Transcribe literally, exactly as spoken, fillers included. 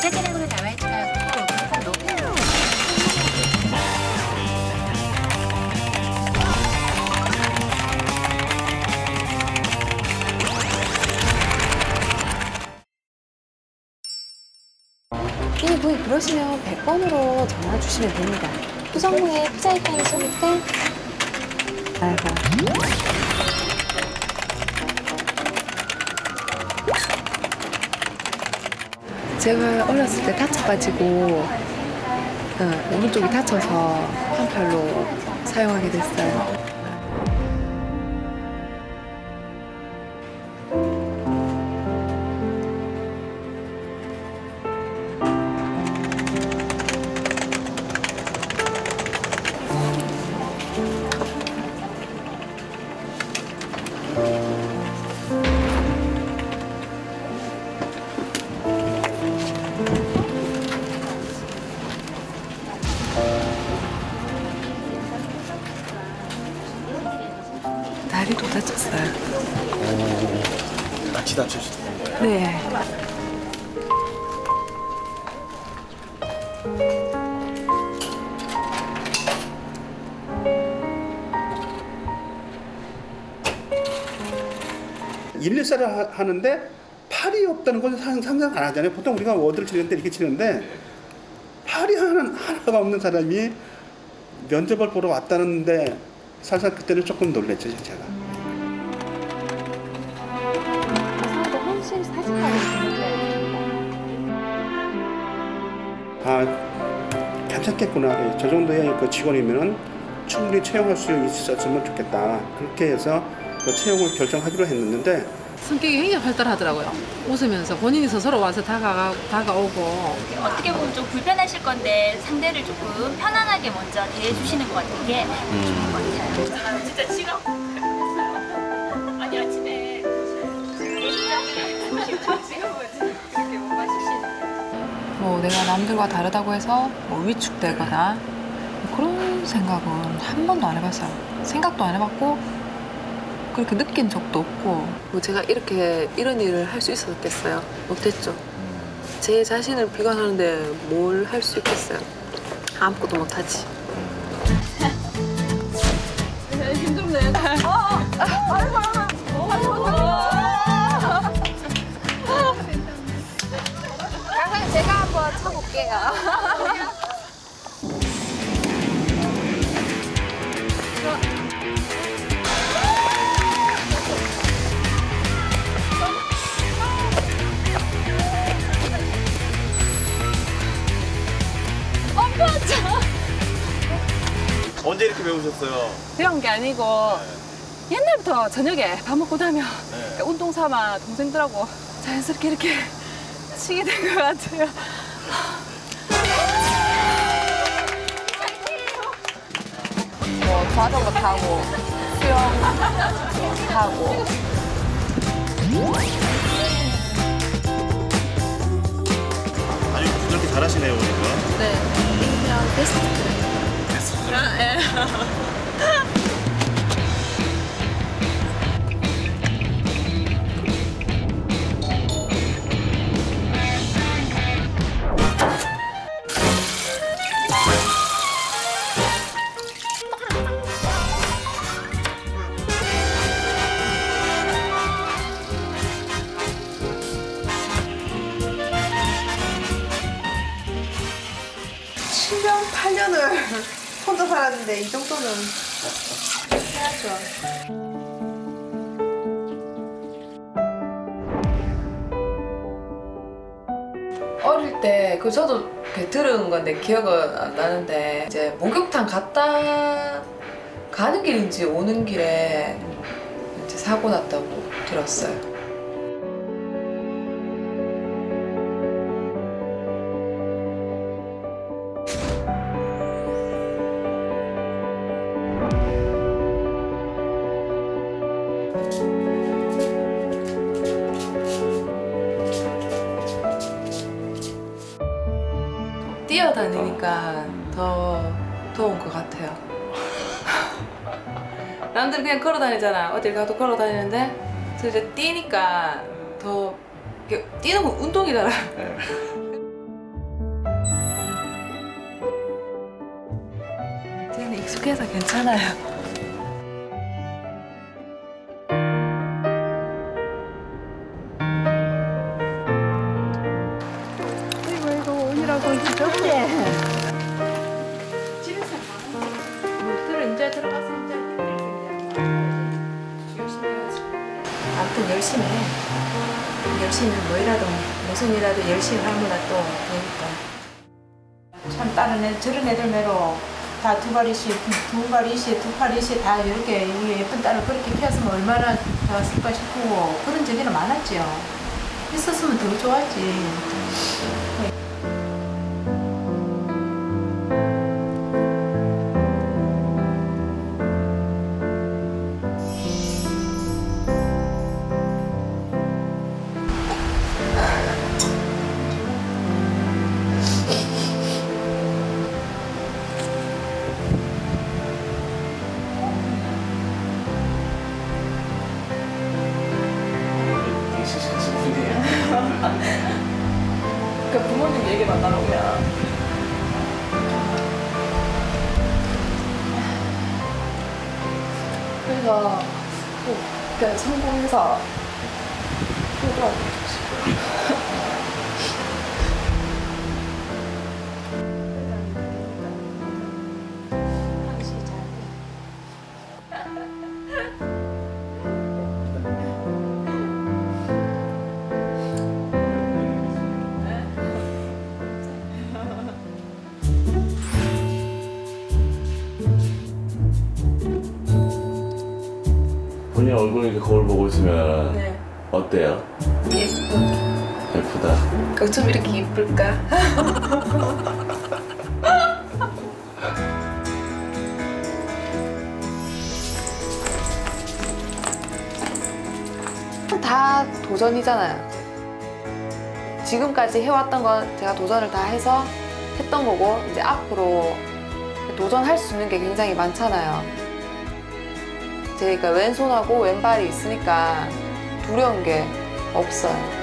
자세락으로 나와있지만 그거 높은 이 부위 그러시면 백 번으로 전화 주시면 됩니다. 구성부에 피자이판이 쏘니까. 아이고. 제가 어렸을 때 다쳐가지고 어, 오른쪽이 다쳐서 한 팔로 사용하게 됐어요. 다리도 다쳤어요. 오, 같이 다치셨던 거예요? 네. 일일사를 하는데 팔이 없다는 건 상상 안 하잖아요. 보통 우리가 워드를 치는데 이렇게 치는데 팔이 하나, 하나가 없는 사람이 면접을 보러 왔다는데 살살 그때는 조금 놀랬죠, 제가. 사람도 훨씬 사진하고 아, 괜찮겠구나. 저 정도의 그 직원이면은 충분히 채용할 수 있었으면 좋겠다. 그렇게 해서 그 채용을 결정하기로 했는데 성격이 굉장히 활달하더라고요. 웃으면서 본인이 스스로 와서 다가가, 다가오고. 어떻게 보면 좀 불편하실 건데 상대를 조금 편안하게 먼저 대해주시는 것 같은 게 좋은 것 같아요. 진짜 지금 아니 아침에 그렇게 못 마시시는 뭐 내가 남들과 다르다고 해서 뭐 위축되거나 그런 생각은 한 번도 안 해봤어요. 생각도 안 해봤고 그렇게 느낀 적도 없고 뭐 제가 이렇게 이런 일을 할 수 있었겠어요? 못했죠. 제 자신을 비관하는데 뭘 할 수 있겠어요? 아무것도 못하지. 힘들네. 아이고, 아이고. 가장 제가 한번 쳐볼게요. 언제 이렇게 배우셨어요? 배운 게 아니고 네. 옛날부터 저녁에 밥 먹고 나면 네. 운동 삼아 동생들하고 자연스럽게 이렇게 치게 된 것 같아요. 뭐 자전거 타고 수영 하고 아니, 그렇게 잘하시네요, 보니까. 네, 일명 베스트. 아, 예. 칠 년, 팔 년을 혼자 살았는데 이 정도는 해야죠. 어릴 때 그 저도 들은 건데 기억은 안 나는데 이제 목욕탕 갔다 가는 길인지 오는 길에 이제 사고 났다고 들었어요. 뛰어다니니까 더 더운 것 같아요. 남들은 그냥 걸어 다니잖아. 어딜 가도 걸어 다니는데 저 이제 뛰니까 더 뛰는 건 운동이잖아. 익숙해서 괜찮아요. 이거 이거 오니라고 이제 좋네. 물들은 이제 들어가서 이제 열심히 해야지. 아무튼 열심히 해. 열심히 뭐이라도 무슨 일이라도 열심히 하면 또 되니까. 참 다른 애 저런 애들 매로 다 두 발이씩 두 발이씩 두 팔이씩 다 이렇게 이 예쁜 딸을 그렇게 키웠으면 얼마나 좋았을까 싶고 그런 적에는 많았죠. 있었으면 더 좋았지. 되게 씩씩하신 분이에요. 그 부모님 얘기 만나라고요. 그래서 꼭 그냥 성공해서 효도하고 싶어요. 본인 얼굴 이렇게 거울 보고 있으면 네. 어때요? 예뻐. 예쁘다. 어쩜 이렇게 이쁠까? 다 도전이잖아요. 지금까지 해왔던 건 제가 도전을 다 해서 했던 거고 이제 앞으로 도전할 수 있는 게 굉장히 많잖아요. 제가 왼손하고 왼발이 있으니까 두려운 게 없어요.